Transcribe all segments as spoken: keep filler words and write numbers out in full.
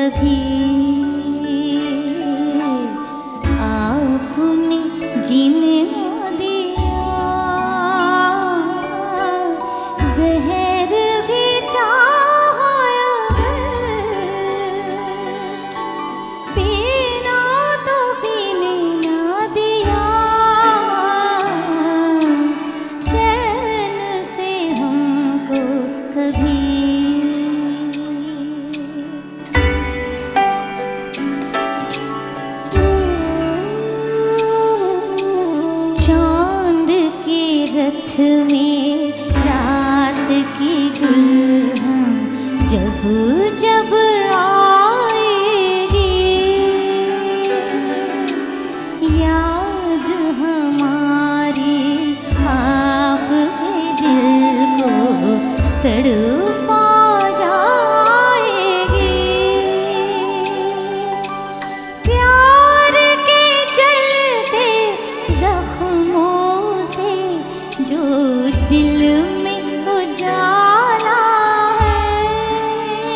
कभी आपने जीने ना दिया, जहर भी चाहा पीना तो पीने ना दिया, चैन से हमको कभी। रथ में रात की दुल्हन जब जब आएगी, याद हमारी आपके दिल को तड़पा जाएगी। प्यार के चलते जख्मों से जो दिल में उजाला है,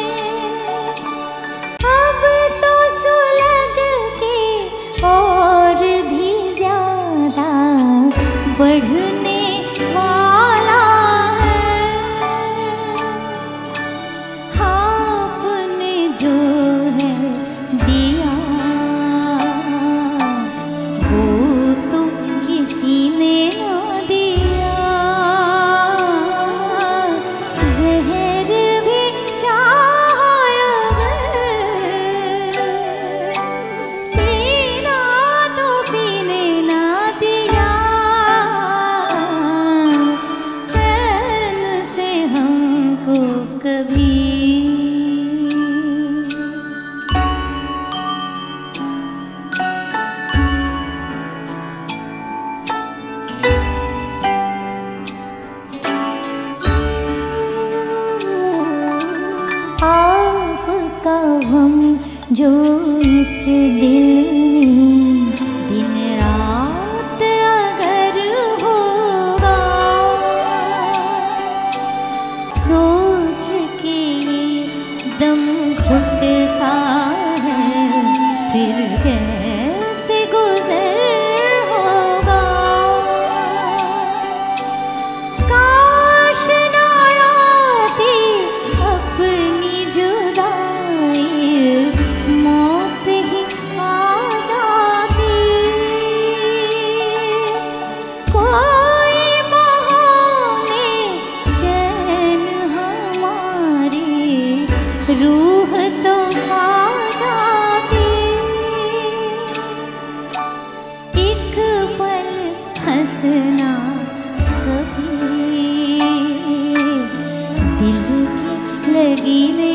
अब तो सुलग के और भी ज्यादा बढ़ने वाला है। आपने जो है दिया वो तो किसी ने ना दिया, जहर भी चाहा पीना तो पीने ना दिया, चैन से हमको कभी। आपका हम जो इस दिल में दिन रात अगर होगा, सोच के ये दम घुटता है, फिर कैसे गुजर होगा। काश ना आती अपनी जुदाई, मौत ही आ जाती। कोई बाहों में चैन हमारी रूह तो आ जाती। एक पल हंसना कभी दिल की लगी नहीं